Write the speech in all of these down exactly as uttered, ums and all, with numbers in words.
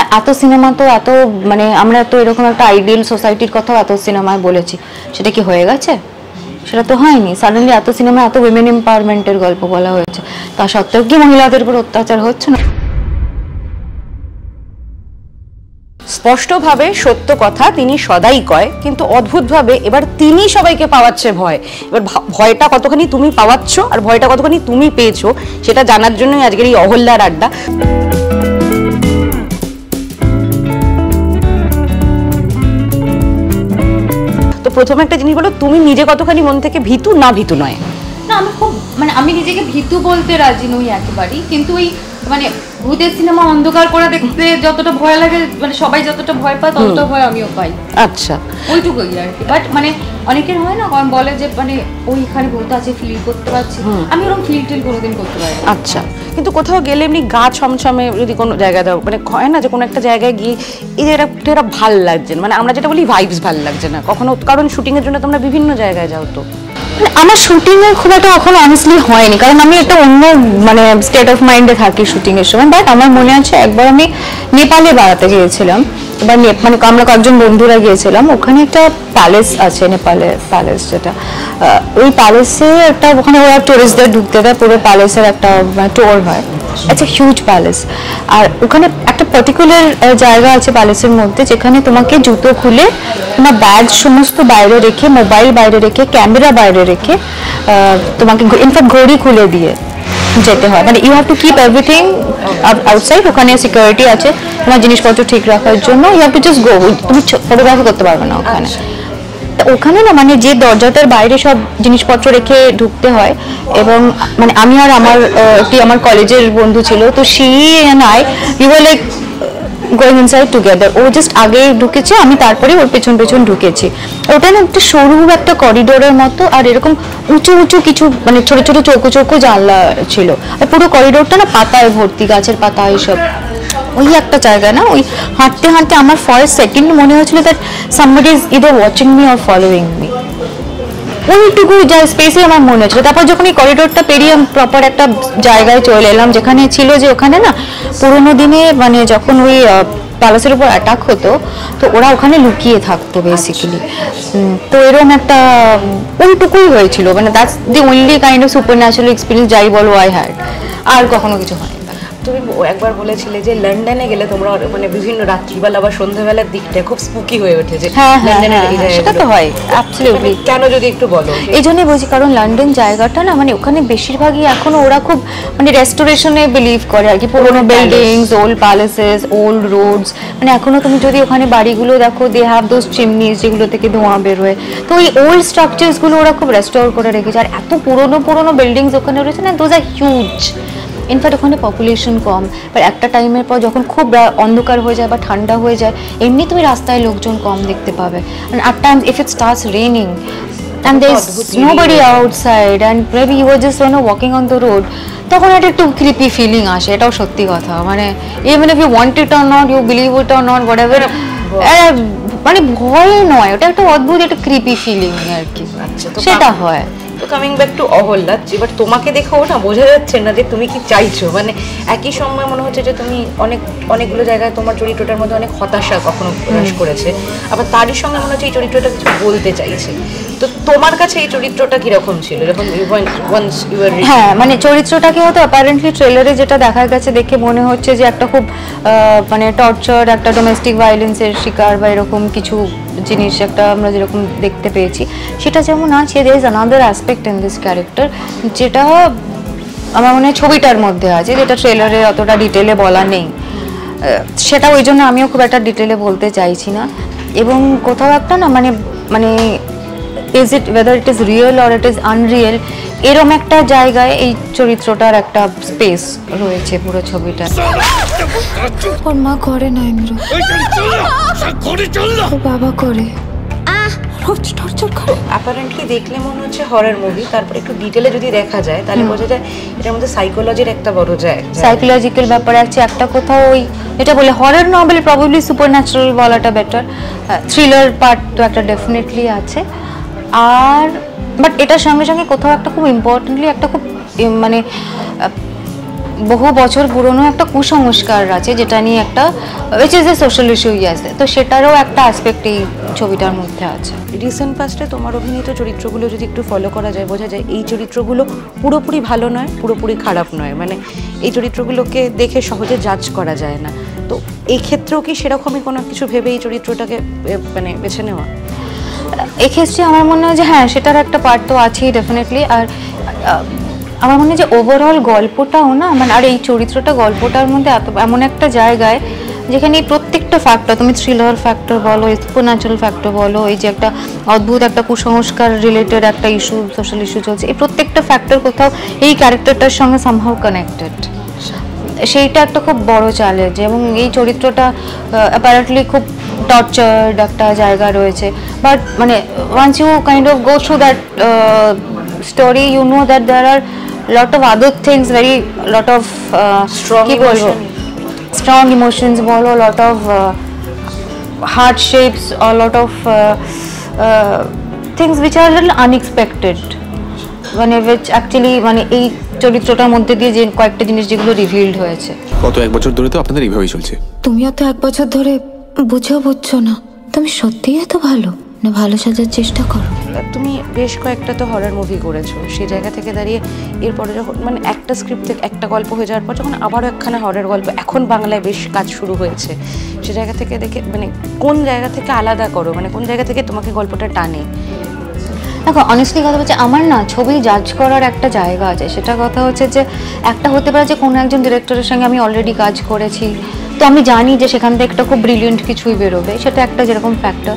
এত সিনেমা তো এত মানে আমরা তো এরকম একটা আইডিয়াল সোসাইটির কথা এত সিনেমায় বলেছি, সেটা কি হয়ে গেছে? সেটা তো হয়নি। সাডেনলি এত সিনেমা এত উইমেন এম্পাওয়ারমেন্টের গল্প বলা হয়েছে, তা সত্ত্বেও কি মহিলাদের উপর অত্যাচার হচ্ছে না? স্পষ্টভাবে সত্য কথা তিনি সদাই কয়, কিন্তু অদ্ভুতভাবে এবার তিনি সবাইকে পাওয়াচ্ছে ভয়। এবার ভয়টা কতখানি তুমি পাওয়াচ্ছ আর ভয়টা কতখানি তুমি পেয়েছো সেটা জানার জন্যই আজকের এই অহল্যার আড্ডা। তো প্রথমে একটা জিনিস বলো, তুমি নিজে কতখানি মন থেকে ভীতু না ভীতু নয়? না, আমি খুব মানে আমি নিজেকে ভীতু বলতে রাজি নই একেবারেই, কিন্তু ওই মানে ভূতের সিনেমা অন্ধকার করে দেখতে যতটা ভয় লাগে, মানে সবাই যতটা ভয় পায় ততটা ভয় আমিও পাই। আচ্ছা, ওইটুকুই আর কি। বাট মানে অনেকের হয় না, কারণ বলে যে মানে ওইখানে ভূত আছে ফিল করতে পারছি, আমি ওরকম ফিল টিল কোনোদিন করতে পারি। আচ্ছা, কিন্তু কোথাও গেলে এমনি গা ছমছমে যদি কোনো জায়গায় দাও, মানে হয় না যে কোনো একটা জায়গায় গিয়ে এই যে এটা ভাল লাগছে না, মানে আমরা যেটা বলি ভাইবস ভাল লাগছে না কখনো, কারণ শুটিংয়ের জন্য তোমরা বিভিন্ন জায়গায় যাও, তো আমার শুটিং এর খুব একটা এখন অনেস্টলি হয়নি, কারণ আমি একটা অন্য মানে স্টেট অফ মাইন্ডে থাকি শুটিং এর সময়। বাট আমার মনে আছে একবার আমি নেপালে বেড়াতে গিয়েছিলাম, এবার মানে আমরা কয়েকজন বন্ধুরা গিয়েছিলাম, ওখানে একটা প্যালেস আছে নেপালের প্যালেস, যেটা ওই প্যালেসে একটা ওখানে ওরা টুরিস্টদের ঢুকতে দেয়, পুরো প্যালেসের একটা ট্যুর হয়, একটা হিউজ প্যালেস। আর ওখানে একটা পার্টিকুলার জায়গা আছে প্যালেসের মধ্যে যেখানে তোমাকে জুতো খুলে তোমার ব্যাগ সমস্ত বাইরে রেখে, মোবাইল বাইরে রেখে, ক্যামেরা বাইরে রেখে, তোমাকে ইনফ্যাক্ট ঘড়ি খুলে দিয়ে যেতে হয়, মানে you have to keep everything outside. ওখানে সিকিউরিটি আছে তোমার জিনিসপত্র ঠিক রাখার জন্য, you have to just go, তুমি ফটোগ্রাফি করতে পারবে না ওখানে। ওখানে না মানে যে দরজাটার বাইরে সব জিনিসপত্র রেখে ঢুকতে হয়, এবং মানে আমি আর আমার একটি আমার কলেজের বন্ধু ছিল, তো she and I we were like going inside together. ও জাস্ট আগে ঢুকেছে, আমি তারপরে ওর পেছন পেছন ঢুকেছি। ওটা না একটা সরু একটা করিডোরের মতো, আর এরকম উঁচু উঁচু কিছু মানে ছোট ছোট চৌকো চৌকো জানলা ছিল, আর পুরো করিডোরটা না পাতায় ভর্তি, গাছের পাতা এইসব। ওই একটা জায়গা না, ওই হাঁটতে হাঁটতে আমার ফর সেকেন্ড মনে হচ্ছিল that somebody is either watching me or following me, ওইটুকু যা স্পেসে আমার মনে হচ্ছিল। তারপর যখন এই করিডোরটা পেরিয়ে প্রপার একটা জায়গায় চলে এলাম যেখানে ছিল যে ওখানে না পুরোনো দিনে মানে যখন ওই প্যালেসের উপর অ্যাটাক হতো, তো ওরা ওখানে লুকিয়ে থাকতো বেসিক্যালি। তো এরকম একটা ওইটুকুই হয়েছিল, মানে that's the only kind of supernatural experience যাই বলো আই হ্যাড, আর কখনো কিছু হয়নি। তুমি একবার বলেছিলে যে লন্ডনে গেলে তোমরা মানে বিভিন্ন রাত্রিবেলা বা সন্ধ্যাবেলার দিকটা খুব স্পুকি হয়ে ওঠে, যে সেটা তো হয় অ্যাবসলিউটলি। কেন যদি একটু বলো? এই জন্যই বলছি, কারণ লন্ডন জায়গাটা না মানে ওখানে বেশিরভাগই এখনো ওরা খুব মানে রেস্টোরেশনে বিলিভ করে আর কি, পুরোনো buildings, old palaces, old roads, মানে এখনো তুমি যদি ওখানে বাড়িগুলো দেখো, দে হ্যাভ দোজ চিমনিজ যেগুলো থেকে ধোঁয়া বেরোয়, তো ওই ওল্ড স্ট্রাকচারসগুলো ওরা খুব রেস্টোর করে রেখেছে। আর এত পুরোনো পুরোনো বিল্ডিংস ওখানে রয়েছে না, দোজ আর হিউজ। ইনফ্যাক্ট ওখানে পপুলেশন কম, বাট একটা টাইমের পর যখন খুব অন্ধকার হয়ে যায় বা ঠান্ডা হয়ে যায়, এমনি তুমি রাস্তায় লোকজন কম দেখতে পাবে। and at times if it starts raining and there's nobody outside and maybe you were just you know walking on the road, তখন একটা একটু ক্রিপি ফিলিং আসে, এটাও সত্যি কথা। মানে even if you want it or not, you believe it or not, whatever, মানে ভয় নয়, ওটা একটা অদ্ভুত একটা ক্রিপি ফিলিং আর কি, সেটা হয়। তো কামিং ব্যাক টু অহল্যা, এবার তোমাকে দেখেও না বোঝা যাচ্ছে না যে তুমি কি চাইছো, মানে একই সময় মনে হচ্ছে যে তুমি অনেক অনেকগুলো জায়গায় তোমার চরিত্রটার মধ্যে অনেক হতাশা কখনো প্রকাশ করেছে, আবার তারই সঙ্গে মনে হচ্ছে এই চরিত্রটা কিছু বলতে চাইছে। তো তোমার কাছে এই চরিত্রটা কিরকম ছিল যখন হ্যাঁ মানে চরিত্রটাকে হয়তো অ্যাপারেন্টলি ট্রেলারে যেটা দেখা গেছে দেখে মনে হচ্ছে যে একটা খুব মানে টর্চার, একটা ডোমেস্টিক ভায়োলেন্সের শিকার বা এরকম কিছু জিনিস একটা আমরা যেরকম দেখতে পেয়েছি, সেটা যেমন আছে there is another aspect in this character, যেটা আমার মনে হয় ছবিটার মধ্যে আছে, যেটা ট্রেলারে অতটা ডিটেলে বলা নেই। সেটা ওই জন্য আমিও খুব একটা ডিটেলে বলতে চাইছি না। এবং কোথাও একটা না মানে মানে is it whether it is real or it is unreal, এরকম একটা জায়গায় এই চরিত্রটার একটা স্পেস রয়েছে পুরো ছবিটা। ওর মা করে না ইন্দ্র, ওর বাবা করে, রোজ টর্চার করে। অ্যাপারেন্টলি দেখলে মনে হচ্ছে হরর মুভি, তারপর একটু ডিটেলে যদি দেখা যায় তাহলে বোঝা যায় এটার মধ্যে সাইকোলজির একটা বড় যায়, সাইকোলজিক্যাল ব্যাপার আছে একটা কোথাও। ওই এটা বলে horror novel, probably supernatural বলাটা বেটার, থ্রিলার পার্ট তো একটা ডেফিনেটলি আছে। আর বাট এটার সঙ্গে সঙ্গে কোথাও একটা খুব ইম্পর্টেন্টলি একটা খুব মানে বহু বছর পুরনো একটা কুসংস্কার আছে যেটা নিয়ে একটা which is a social issue আছে, তো সেটারও একটা অ্যাসপেক্ট এই ছবিটার মধ্যে আছে। রিসেন্ট পাস্টে তোমার অভিনীত চরিত্রগুলো যদি একটু ফলো করা যায়, বোঝা যায় এই চরিত্রগুলো পুরোপুরি ভালো নয়, পুরোপুরি খারাপ নয়, মানে এই চরিত্রগুলোকে দেখে সহজে জাজ করা যায় না। তো এই ক্ষেত্রেও কি সেরকমই কোনো কিছু ভেবে এই চরিত্রটাকে মানে বেছে নেওয়া? এক্ষেত্রে আমার মনে হয় যে হ্যাঁ, সেটার একটা পার্ট তো আছেই ডেফিনেটলি। আর আমার মনে হয় যে ওভারঅল গল্পটাও না, মানে আর এই চরিত্রটা গল্পটার মধ্যে এত এমন একটা জায়গায় যেখানে এই প্রত্যেকটা ফ্যাক্টর, তুমি থ্রিলার ফ্যাক্টর বলো, সুপারন্যাচুরাল ফ্যাক্টর বলো, এই যে একটা অদ্ভুত একটা কুসংস্কার রিলেটেড একটা ইস্যু, সোশ্যাল ইস্যু চলছে, এই প্রত্যেকটা ফ্যাক্টর কোথাও এই ক্যারেক্টারটার সঙ্গে সামহাউ কানেক্টেড। সেইটা একটা খুব বড় চ্যালেঞ্জ। এবং এই চরিত্রটা অ্যাপারেন্টলি খুব টর্চার্ড একটা জায়গা রয়েছে, বাট মানে once you kind of go through that story, you know that there are lot of other things, very lot of strong emotion, strong emotions বলো, lot of hardships, or lot of uh, uh, things which are a little unexpected, মানে which actually মানে এই চরিত্রটার মধ্যে দিয়ে যে কয়েকটা জিনিস যেগুলো রিভিলড হয়েছে। গত এক বছর ধরে তো আপনাদের এইভাবেই চলছে। তুমিও তো এক বছর ধরে বুঝেও বুঝছো না, তুমি সত্যিই এত ভালো না ভালো সাজার চেষ্টা করো। তুমি বেশ কয়েকটা তো হরর মুভি করেছো, সেই জায়গা থেকে দাঁড়িয়ে এরপরে যখন মানে একটা স্ক্রিপ্ট থেকে একটা গল্প হয়ে যাওয়ার পর যখন আবারও একখানা হরর গল্প এখন বাংলায় বেশ কাজ শুরু হয়েছে, সে জায়গা থেকে দেখে মানে কোন জায়গা থেকে আলাদা করো, মানে কোন জায়গা থেকে তোমাকে গল্পটা টানে? দেখো অনেস্টলি কথা বলছে, আমার না ছবি জাজ করার একটা জায়গা আছে। সেটা কথা হচ্ছে যে একটা হতে পারে যে কোনো একজন ডিরেক্টরের সঙ্গে আমি অলরেডি কাজ করেছি, তো আমি জানি যে সেখান থেকে একটা খুব ব্রিলিয়েন্ট কিছুই বেরোবে, সেটা একটা যেরকম ফ্যাক্টর।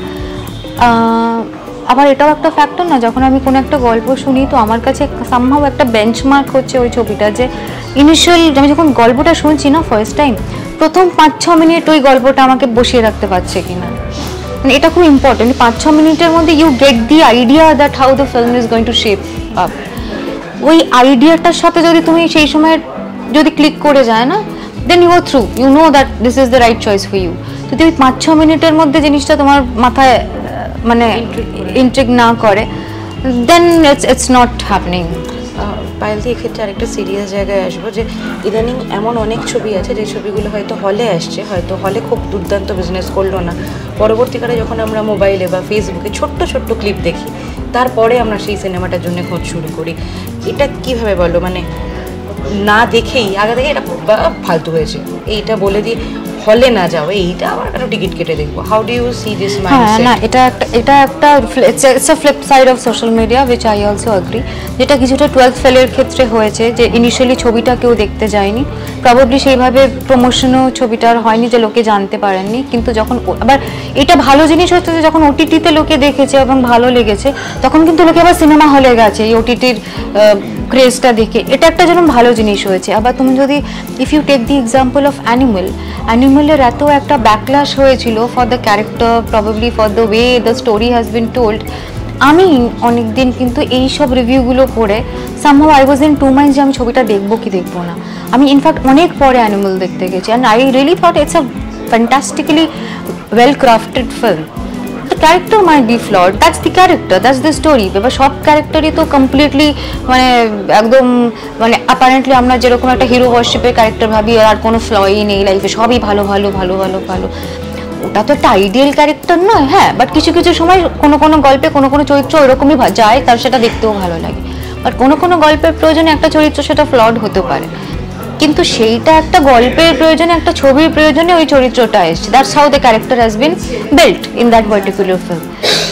আবার এটাও একটা ফ্যাক্টর না, যখন আমি কোনো একটা গল্প শুনি তো আমার কাছে সামহাউ একটা বেঞ্চমার্ক হচ্ছে ওই ছবিটা, যে ইনিশিয়াল আমি যখন গল্পটা শুনছি না ফার্স্ট টাইম, প্রথম পাঁচ ছ মিনিট ওই গল্পটা আমাকে বসিয়ে রাখতে পারছে কিনা, মানে এটা খুব ইম্পর্টেন্ট। পাঁচ ছ মিনিটের মধ্যে you get the idea that how the film is going to shape up. ওই আইডিয়াটার সাথে যদি তুমি সেই সময় যদি ক্লিক করে যায় না, then you are through, you know that this is the right choice for you. যদি ওই পাঁচ ছ মিনিটের মধ্যে জিনিসটা তোমার মাথায় মানে ইন্ট্রিগ না করে, then it's it's not happening. পায়েলদি, এক্ষেত্রে আরেকটা সিরিয়াস জায়গায় আসবো যে ইদানিং এমন অনেক ছবি আছে যে ছবিগুলো হয়তো হলে আসছে, হয়তো হলে খুব দুর্দান্ত বিজনেস করলো না, পরবর্তীকালে যখন আমরা মোবাইলে বা ফেসবুকে ছোট্ট ছোট্ট ক্লিপ দেখি, তারপরে আমরা সেই সিনেমাটার জন্য খোঁজ শুরু করি। এটা কিভাবে বলো, মানে না দেখেই আগে থেকে এটা ফালতু হয়েছে এইটা বলে দিয়ে হলে না যাও, এইটা আবার কেন টিকিট কেটে দেখবো? How do you see this mindset? হ্যাঁ, না এটা একটা এটা একটা it's a flip side of social media, which I also agree, যেটা কিছুটা টুয়েলথ ফেলের ক্ষেত্রে হয়েছে, যে ইনিশিয়ালি ছবিটা কেউ দেখতে যায়নি, প্রবাবলি সেইভাবে প্রমোশনও ছবিটার হয়নি, যে লোকে জানতে পারেননি। কিন্তু যখন আবার এটা ভালো জিনিস হচ্ছে যে যখন ওটিটিতে লোকে দেখেছে এবং ভালো লেগেছে, তখন কিন্তু লোকে আবার সিনেমা হলে গেছে এই ওটিটির ক্রেজটা দেখে, এটা একটা যেরকম ভালো জিনিস হয়েছে। আবার তুমি যদি if you take the example of Animal, অ্যানিমেলের এত একটা ব্যাকল্যাশ হয়েছিল for the character, probably for the way the story has been told. আমি অনেকদিন কিন্তু এই সব রিভিউগুলো পড়ে somehow I was in two minds যে আমি ছবিটা দেখবো কি দেখবো না। আমি ইনফ্যাক্ট অনেক পরে অ্যানিমেল দেখতে গেছি, and I really thought it's a fantastically well crafted film. The character might be flawed, that's the character, that's the story. এবার সব ক্যারেক্টারই তো কমপ্লিটলি মানে একদম মানে অ্যাপারেন্টলি আমরা যেরকম একটা হিরো ওয়ার্শিপের ক্যারেক্টার ভাবি, আর কোনো ফ্লই নেই লাইফে, সবই ভালো ভালো ভালো ভালো ভালো, ওটা তো একটা আইডিয়াল ক্যারেক্টার নয়। হ্যাঁ, বাট কিছু কিছু সময় কোনো কোনো গল্পে কোনো কোনো চরিত্র ওরকমই যায়, তার সেটা দেখতেও ভালো লাগে। বাট কোনো কোনো গল্পের প্রয়োজনে একটা চরিত্র সেটা ফ্লড হতে পারে, কিন্তু সেইটা একটা গল্পের প্রয়োজনে, একটা ছবির প্রয়োজনে ওই চরিত্রটা এসছে। That's how the character has been built in that particular film.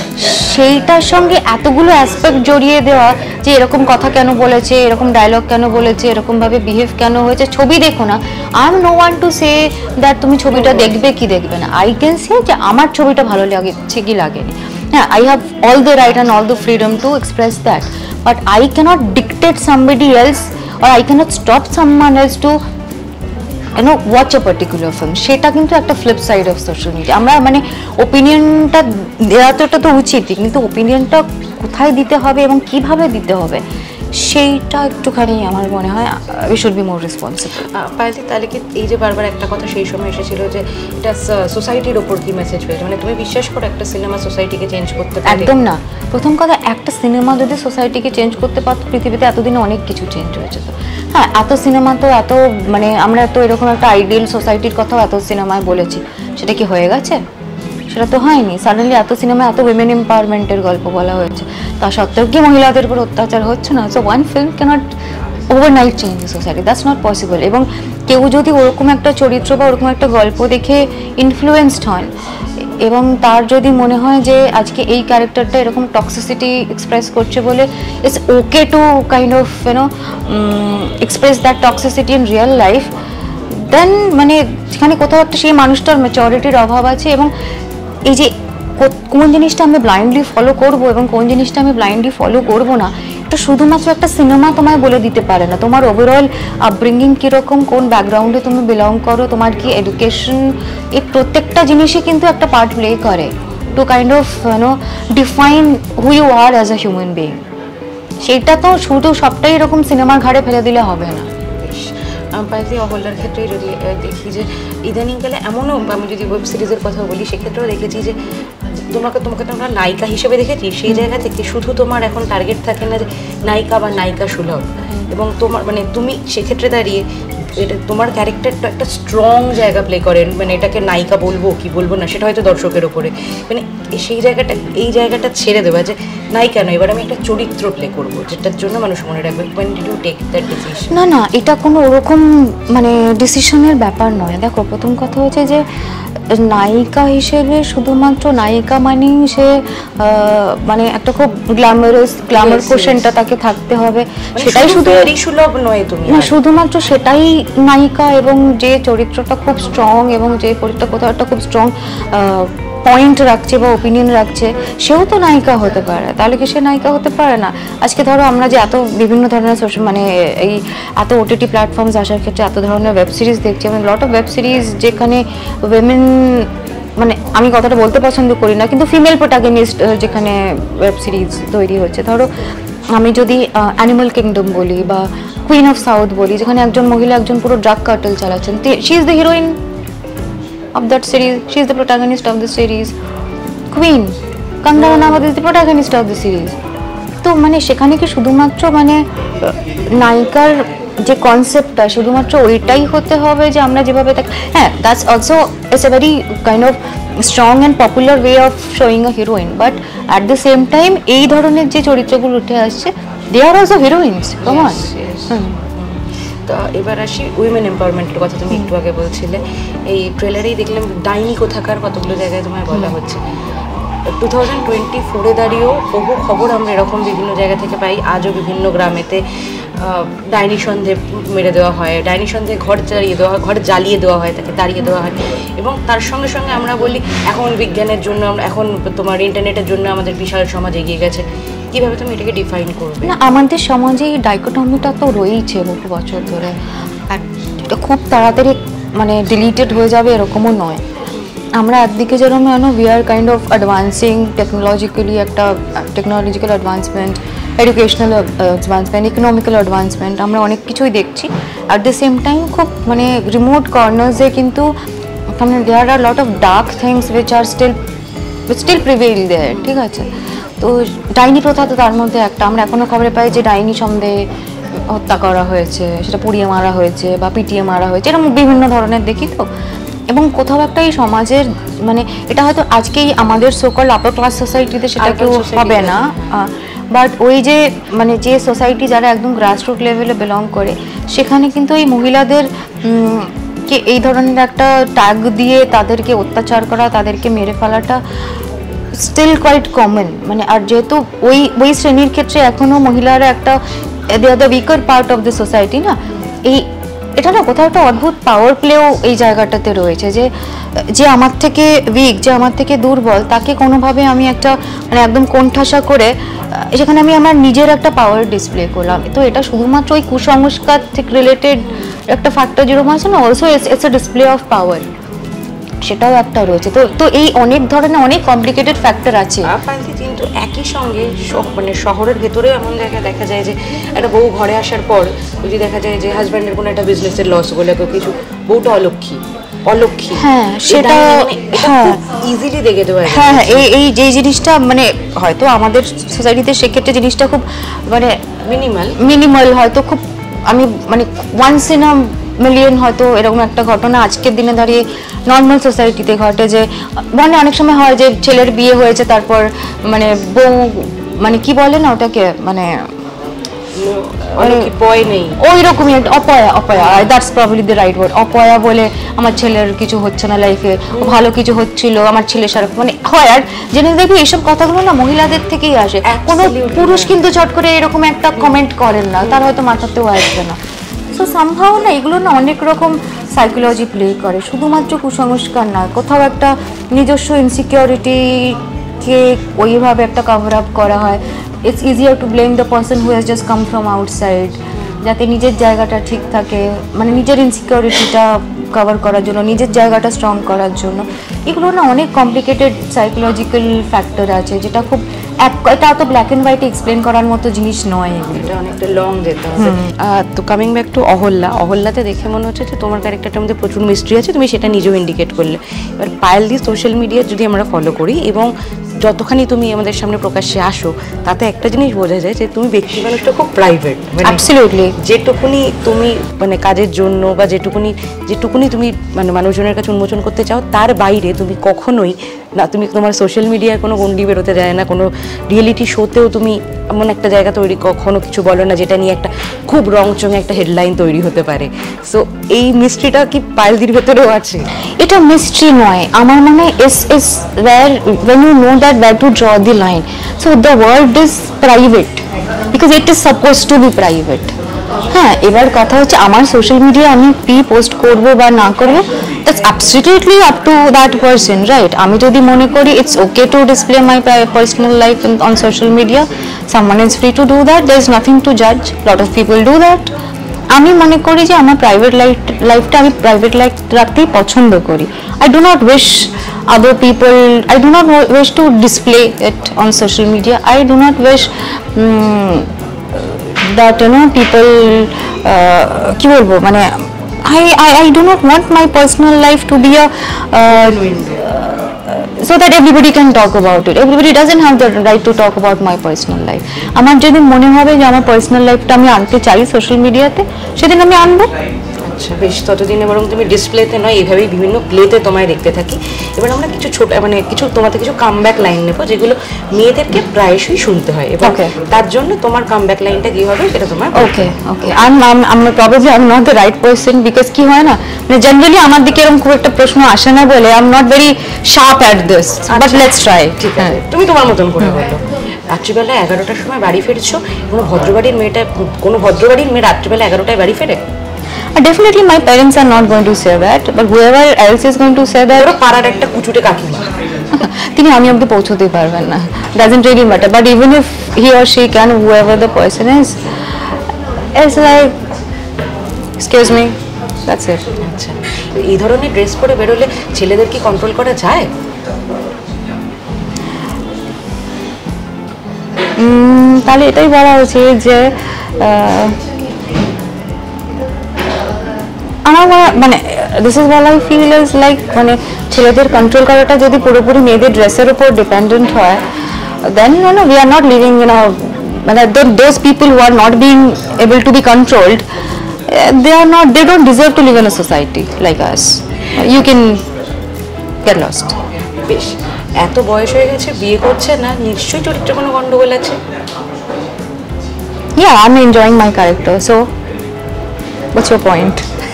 সেইটার সঙ্গে এতগুলো অ্যাসপেক্ট জড়িয়ে দেওয়া, যে এরকম কথা কেন বলেছে, এরকম ডায়লগ কেন বলেছে, এরকমভাবে বিহেভ কেন হয়েছে, ছবি দেখো না। I am no one to say that তুমি ছবিটা দেখবে কি দেখবে না। আই ক্যান সে যে আমার ছবিটা ভালো লাগছে কি লাগেনি। হ্যাঁ, I have all the right and all the freedom to express that, but I cannot dictate somebody else or I cannot stop someone else to you know watch a particular film. সেটা কিন্তু একটা flip side of social media. আমরা মানে ওপিনিয়নটা দেওয়া তো এটা তো উচিতই, কিন্তু ওপিনিয়নটা কোথায় দিতে হবে এবং কিভাবে দিতে হবে, সেইটা একটুখানি আমার মনে হয় we should be more responsible. পায়েলদি, তাহলে কি এই যে বারবার একটা কথা সেই সময় এসেছিল যে এটা সোসাইটির ওপর কি মেসেজ পেয়েছে, মানে তুমি বিশ্বাস করো একটা সিনেমা সোসাইটিকে চেঞ্জ করতে পারে? একদম না। প্রথম কথা, একটা সিনেমা যদি সোসাইটিকে চেঞ্জ করতে পারতো, পৃথিবীতে এতদিনে অনেক কিছু চেঞ্জ হয়ে যেত। হ্যাঁ, এত সিনেমা তো এত মানে আমরা তো এরকম একটা আইডিয়াল সোসাইটির কথাও এত সিনেমায় বলেছি, সেটা কি হয়ে গেছে? সেটা তো হয়নি। সাডেনলি এত সিনেমা এত উইমেন এম্পাওয়ারমেন্টের গল্প বলা হয়েছে, তা সত্ত্বেও কি মহিলাদের উপর অত্যাচার হচ্ছে না? So one film cannot overnight change society, that's not possible. এবং কেউ যদি ওরকম একটা চরিত্র বা ওরকম একটা গল্প দেখে ইনফ্লুয়েন্সড হন এবং তার যদি মনে হয় যে আজকে এই ক্যারেক্টারটা এরকম টক্সিসিটি এক্সপ্রেস করছে বলে it's okay to kind of you know express that toxicity in real life, then মানে সেখানে কোথাও একটা সেই মানুষটার ম্যাচুরিটির অভাব আছে। এবং এই যে কোন জিনিসটা আমি ব্লাইন্ডলি ফলো করব এবং কোন জিনিসটা আমি ব্লাইন্ডলি ফলো করব না, এটা শুধুমাত্র একটা সিনেমা তোমায় বলে দিতে পারে না। তোমার ওভারঅল আপব্রিঙ্গিং কীরকম, কোন ব্যাকগ্রাউন্ডে তুমি বিলং করো, তোমার কি এডুকেশন, এই প্রত্যেকটা জিনিসই কিন্তু একটা পার্ট প্লে করে to kind of you know define who you are as a human being. সেইটা তো শুধু সবটাই এরকম সিনেমার ঘাড়ে ফেলে দিলে হবে না। পায়েলদি, অহল্যার ক্ষেত্রে যদি দেখি যে ইদানিংকালে এমনও, আমি যদি ওয়েব সিরিজের কথা বলি সেক্ষেত্রেও দেখেছি যে তোমাকে তোমাকে তোমরা নায়িকা হিসেবে দেখেছি, সেই জায়গা থেকে শুধু তোমার এখন টার্গেট থাকে না যে নায়িকা বা নায়িকা সুলভ, এবং তোমার মানে তুমি সেক্ষেত্রে দাঁড়িয়ে এটা তোমার ক্যারেক্টারটা একটা স্ট্রং জায়গা প্লে করেন, মানে এটাকে নায়িকা বলবো কি বলবো না সেটা হয়তো দর্শকের ওপরে, মানে সেই জায়গাটা এই জায়গাটা ছেড়ে দেওয়া যে নায়িকা নয়, এবার আমি একটা চরিত্র প্লে করবো যেটার জন্য মানুষ মনে রাখবে। when did you take that decision? না না, এটা কোনো ওরকম মানে ডিসিশনের ব্যাপার নয়। দেখো, প্রথম কথা হচ্ছে যে নায়িকা হিসেবে শুধুমাত্র নায়িকা মানেই সে মানে একটা খুব গ্ল্যামারাস গ্ল্যামার কোশ্চেনটা তাকে থাকতে হবে, সেটাই শুধু সুলভ নয় তুমি না, শুধুমাত্র সেটাই নায়িকা। এবং যে চরিত্রটা খুব স্ট্রং এবং যে চরিত্রটা কোথাও একটা খুব স্ট্রং পয়েন্ট রাখছে বা ওপিনিয়ন রাখছে, সেও তো নায়িকা হতে পারে। তাহলে কি সে নায়িকা হতে পারে না? আজকে ধরো আমরা যে এত বিভিন্ন ধরনের সোশ্যাল মানে এই এত ওটিটি প্ল্যাটফর্মস আসার ক্ষেত্রে এত ধরনের ওয়েব সিরিজ দেখছি, আমি লট অফ ওয়েব সিরিজ যেখানে উইমেন, মানে আমি কথাটা বলতে পছন্দ করি না, কিন্তু ফিমেল প্রোটাগনিস্ট যেখানে ওয়েব সিরিজ তৈরি হচ্ছে। ধরো আমি যদি অ্যানিমাল কিংডম বলি বা কুইন অফ সাউথ বলি, যেখানে একজন মহিলা একজন পুরো ড্রাগ কার্টেল চালাচ্ছেন, she is the heroine of that series, she is the protagonist of the series. Queen Kangana Ranaut is the protagonist of the series. তো মানে সেখানে কি শুধুমাত্র মানে নায়িকার যে কনসেপ্টটা শুধুমাত্র ওইটাই হতে হবে যে আমরা যেভাবে তাকে, হ্যাঁ, that's also it's a very kind of strong and popular way of showing a heroine, but at the same time এই ধরনের যে চরিত্রগুলো উঠে আসছে, দে আর অলসো হিরোইনস। Come on. তো এবার আসি উইমেন এম্পাওয়ারমেন্টের কথা, তুমি একটু আগে বলছিলে, এই ট্রেলারেই দেখলাম ডাইনি কোথাকার কতগুলো জায়গায় তোমায় বলা হচ্ছে। টু থাউজেন্ড টোয়েন্টি ফোরে দাঁড়িয়েও বহু খবর আমরা এরকম বিভিন্ন জায়গা থেকে পাই, আজও বিভিন্ন গ্রামেতে ডাইনি সন্ধে মেরে দেওয়া হয়, ডাইনি সন্ধে ঘর জ্বালিয়ে দেওয়া হয়, ঘর জ্বালিয়ে দেওয়া হয়, তাকে তাড়িয়ে দেওয়া হয়। এবং তার সঙ্গে সঙ্গে আমরা বলি এখন বিজ্ঞানের জন্য, আমরা এখন তোমার ইন্টারনেটের জন্য আমাদের বিশাল সমাজ এগিয়ে গেছে। কীভাবে তুমি এটাকে ডিফাইন করবে? না, আমাদের সমাজে এই ডাইকোটমিটা তো রয়েইছে বহু বছর ধরে, আর এটা খুব তাড়াতাড়ি মানে ডিলিটেড হয়ে যাবে এরকমও নয়। আমরা একদিকে যেরকম জানো we are kind of advancing technologically, একটা technological advancement, educational advancement, economical advancement, আমরা অনেক কিছুই দেখছি। অ্যাট দ্য সেম টাইম খুব মানে রিমোট কর্নার্সে কিন্তু মানে there are lot of dark things which are still still prevail there, ঠিক আছে? তো ডাইনি প্রথা তো তার মধ্যে একটা। আমরা এখনও খবরে পাই যে ডাইনি সন্দেহে হত্যা করা হয়েছে, সেটা পুড়িয়ে মারা হয়েছে বা পিটিয়ে মারা হয়েছে, এরকম বিভিন্ন ধরনের দেখি তো। এবং কোথাও একটা এই সমাজের মানে এটা হয়তো আজকেই আমাদের সোকল আপার ক্লাস সোসাইটিতে সেটা কেউ হবে না, বাট ওই যে মানে যে সোসাইটি যারা একদম গ্রাসরুট লেভেলে বিলং করে, সেখানে কিন্তু এই মহিলাদের কে এই ধরনের একটা ট্যাগ দিয়ে তাদেরকে অত্যাচার করা, তাদেরকে মেরে ফেলাটা স্টিল কোয়াইট কমন। মানে আর যেহেতু ওই ওই শ্রেণীর ক্ষেত্রে এখনও মহিলারা একটা they are the weaker part of the society না, এই এটা না কোথাও একটা অদ্ভুত পাওয়ার প্লেও এই জায়গাটাতে রয়েছে যে যে আমার থেকে উইক, যে আমার থেকে দুর্বল, তাকে কোনোভাবে আমি একটা মানে একদম কোণঠাসা করে সেখানে আমি আমার নিজের একটা পাওয়ার ডিসপ্লে করলাম। তো এটা শুধুমাত্র ওই কুসংস্কার থেকে রিলেটেড একটা ফ্যাক্টর যেরকম আছে না, also it's it's a display of power. সেটাও একটা রয়েছে। তো তো এই অনেক ধরনের অনেক কমপ্লিকেটেড ফ্যাক্টর আছে। পাল্টি কিন্তু একই সঙ্গে শ- মানে শহরের ভেতরে এমন জায়গায় দেখা যায় যে একটা বউ ঘরে আসার পর যদি দেখা যায় যে হাজব্যান্ডের কোনো একটা বিজনেসের লস বলে কিছু, বউটা অলক্ষী অলক্ষী হ্যাঁ, সেটা হ্যাঁ ইজিলি দেখে দেওয়া যায়। হ্যাঁ হ্যাঁ এই এই যে জিনিসটা মানে হয়তো আমাদের সোসাইটিতে সেক্ষেত্রে জিনিসটা খুব মানে মিনিমাল মিনিমাল হয়তো খুব আমি মানে ওয়ান্স ইন আ মিলিয়ন হয়তো এরকম একটা ঘটনা আজকের দিনে দাঁড়িয়ে নর্মাল সোসাইটিতে ঘটে যে মানে অনেক সময় হয় যে ছেলের বিয়ে হয়েছে তারপর মানে বউ মানে কি বলে না ওটাকে মানে অলক্ষী পয় নেই, ওই রকমই একটা অপয়া অপয়া that's probably the right word. অপয়া বলে আমার ছেলের কিছু হচ্ছে না লাইফে, ভালো কিছু হচ্ছিল আমার ছেলে সারা মানে হয়। আর জেনে দেখবি এইসব কথাগুলো না মহিলাদের থেকেই আসে, কোনো পুরুষ কিন্তু চট করে এরকম একটা কমেন্ট করেন না, তার হয়তো মাথাতেও আসবে না। সো সামহাও না এগুলো না অনেক রকম সাইকোলজি প্লে করে, শুধুমাত্র কুসংস্কার না, কোথাও একটা নিজস্ব ইনসিকিউরিটিকে ওইভাবে একটা কভার আপ করা হয়। It's easier to blame the person who has just come from outside, যাতে নিজের জায়গাটা ঠিক থাকে, মানে নিজের ইনসিকিউরিটিটা কভার করার জন্য, নিজের জায়গাটা স্ট্রং করার জন্য। এগুলো না অনেক কমপ্লিকেটেড সাইকোলজিক্যাল ফ্যাক্টর আছে, যেটা খুব এক এটা অত ব্ল্যাক অ্যান্ড হোয়াইটে এক্সপ্লেন করার মতো জিনিস নয় এগুলো। এটা অনেকটা লং যেতে হবে। আহ, তো কামিং ব্যাক টু অহল্যা, অহল্যাতে দেখে মনে হচ্ছে যে তোমার ক্যারেক্টারটার মধ্যে প্রচুর মিস্ট্রি আছে, তুমি সেটা নিজেও ইন্ডিকেট করলে। এবার পায়েল দি সোশ্যাল মিডিয়া যদি আমরা ফলো করি এবং যতখানি তুমি আমাদের সামনে প্রকাশ্যে আসো, তাতে একটা জিনিস বোঝা যায় যে তুমি ব্যক্তি মানুষটা খুব প্রাইভেট, অ্যাবসলিউটলি যেটুকুনি তুমি মানে কাজের জন্য বা যেটুকুনি যেটুকুনি তুমি মানে মানুষজনের কাছে উন্মোচন করতে চাও, তার বাইরে তুমি কখনোই না, তুমি তোমার সোশ্যাল মিডিয়ায় কোনো গন্ডি বেরোতে যায় না, কোনো রিয়েলিটি শোতেও তুমি এমন একটা জায়গা তৈরি কখনো কিছু বলো না যেটা নিয়ে একটা খুব রংচঙে একটা হেডলাইন তৈরি হতে পারে। সো এই মিস্ট্রিটা কি পায়েলদির ভেতরেও আছে? এটা মিস্ট্রি নয়, আমার মনে হয় is is where when you know that where to draw the line. So the world is private because it is supposed to be private. হ্যাঁ, এবার কথা হচ্ছে আমার সোশ্যাল মিডিয়া আমি কি পোস্ট করব বা না করব, that's absolutely up to that person, right? আমি যদি মনে করি it's okay to display my personal life on social media, someone is free to do that, there is nothing to জাজ, lot of people do that. আমি মনে করি যে আমার প্রাইভেট লাইফ লাইফটা আমি প্রাইভেট লাইফ রাখতেই পছন্দ করি। I do not wish other people, I do not wish to display it on social media. I do not wish um, that you know people কি বলবো মানে I, I I do not want my personal life to be a uh, so that everybody can talk about it. Everybody doesn't have the right to talk about my personal life. আমার যদি মনে হবে যে আমার personal লাইফটা আমি আনতে চাই সোশ্যাল মিডিয়াতে, সেদিন আমি আনবো। আচ্ছা বেশ, ততদিনে বরং তুমি ডিসপ্লেতে নয় এইভাবেই বিভিন্ন প্লেতে তোমায় দেখতে থাকি। এবার আমরা কিছু ছোট মানে কিছু তোমাদের কিছু কামব্যাক লাইন নেবো যেগুলো মেয়েদেরকে প্রায়শই শুনতে হয়, এবং তার জন্য তোমার কামব্যাক লাইনটা কি হবে সেটা তোমার। Okay okay I am I am probably I am not the right person, because কি হয় না মানে জেনারেলি আমার দিকে এরকম খুব একটা প্রশ্ন আসে না বলে I am not very sharp at this, but let's try. ঠিক আছে, তুমি তোমার মতন করে বলো। রাত্রিবেলা এগারোটার সময় বাড়ি ফিরছো, কোনো ভদ্রবাড়ির মেয়েটা কোনো ভদ্রবাড়ির মেয়ে রাত্রিবেলা এগারোটায় বাড়ি ফেরে? Uh, definitely my parents are not going to say that, but whoever else is going to say that, পাড়ার একটা কুচুটে কাকিমা তিনি আমি অবধি পৌঁছতেই পারবেন না, doesn't really matter, but even if he or she can, whoever the person is, it's like excuse me, that's it. আচ্ছা, এই ধরনের ড্রেস পরে বেরোলে ছেলেদের কি কন্ট্রোল করা যায়? তাহলে এটাই বলা উচিত যে আমার মানে this is what I feel is like মানে ছেলেদের কন্ট্রোল করাটা যদি পুরোপুরি মেয়েদের ড্রেসের উপর ডিপেন্ডেন্ট হয়, then you know we are not living in a মানে those people who are not being able to be controlled, they are not they don't deserve to live in a society like us. You can get lost. বেশ, এত বয়স হয়ে গেছে, বিয়ে করছে না, নিশ্চয়ই চরিত্রে কোনো গন্ডগোল আছে? Yeah, I'm enjoying my character, so what's your point?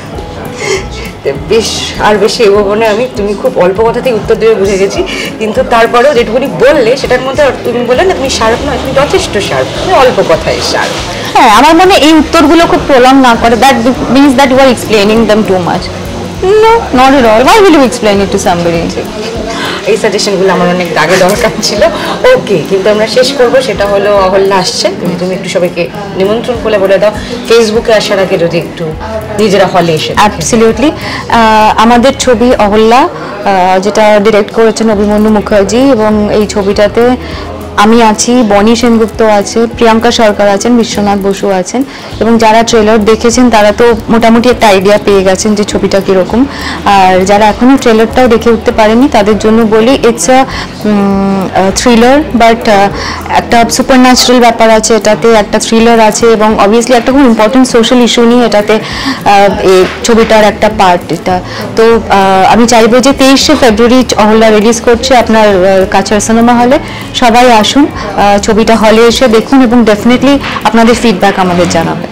বেশ, আর বেশি এগোবো না আমি, তুমি খুব অল্প কথাতেই উত্তর দেবে বুঝে গেছি, কিন্তু তারপরেও যেটুকুনি বললে সেটার মধ্যে তুমি বললে না তুমি শার্প নয়, তুমি যথেষ্ট শার্প, তুমি অল্প কথায় শার্প। হ্যাঁ, আমার মনে এই উত্তরগুলো খুব প্রলং না করে, that means that you are explaining them too much. No, not at all. Why will you explain it to somebody? এই সাজেশনগুলো আমার অনেক আগে দরকার ছিল। ওকে, কিন্তু আমরা শেষ করব, সেটা হলো অহল্যা আসছে, তুমি তুমি একটু সবাইকে নিমন্ত্রণ করে বলে দাও, ফেসবুকে আসার আগে যদি একটু নিজেরা হলে এসে। অ্যাবসলিউটলি, আমাদের ছবি অহল্যা, যেটা ডিরেক্ট করেছেন অভিমন্যু মুখার্জি, এবং এই ছবিটাতে আমি আছি, বনি সেনগুপ্ত আছে, প্রিয়াঙ্কা সরকার আছেন, বিশ্বনাথ বসু আছেন, এবং যারা ট্রেলার দেখেছেন তারা তো মোটামুটি একটা আইডিয়া পেয়ে গেছেন যে ছবিটা কীরকম। আর যারা এখনও ট্রেলারটাও দেখে উঠতে পারেনি তাদের জন্য বলি, ইটস আ থ্রিলার, বাট একটা সুপার ন্যাচারাল ব্যাপার আছে এটাতে, একটা থ্রিলার আছে, এবং অবভিয়াসলি একটা খুব ইম্পর্টেন্ট সোশ্যাল ইস্যু নিয়ে এটাতে এই ছবিটার একটা পার্ট এটা। তো আমি চাইবো যে তেইশে ফেব্রুয়ারি অহল্যা রিলিজ করছে আপনার কাছাড় সিনেমা হলে, সবাই আসুন, ছবিটা হলে এসে দেখুন এবং ডেফিনেটলি আপনাদের ফিডব্যাক আমাদের জানাবেন।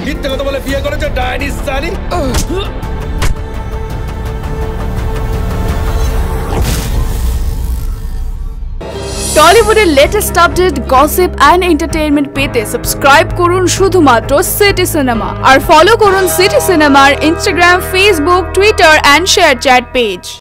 টলিউডের latest update, gossip and entertainment পেতে সাবস্ক্রাইব করুন শুধুমাত্র সিটি সিনেমা, আর ফলো করুন সিটি সিনেমার Instagram, Facebook, Twitter and ShareChat page.